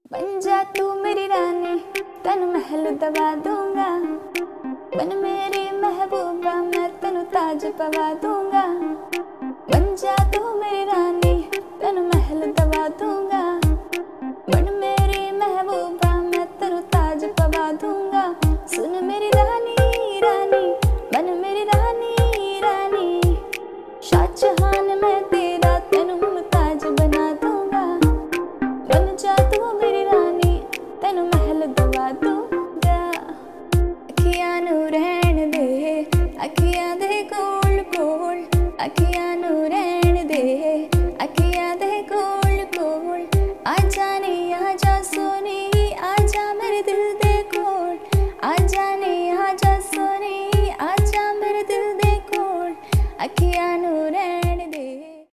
बन जा तू मेरी रानी, तन महल दबा दूंगा। बन मेरी महबूबा, मैं तनु ताज पवा दूंगा। बन जा तू मेरी रानी, तन महल दबा दूंगा।